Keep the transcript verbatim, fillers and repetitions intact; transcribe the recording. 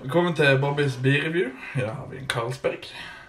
Velkommen til Bobbys biereview. I dag har vi en Carlsberg.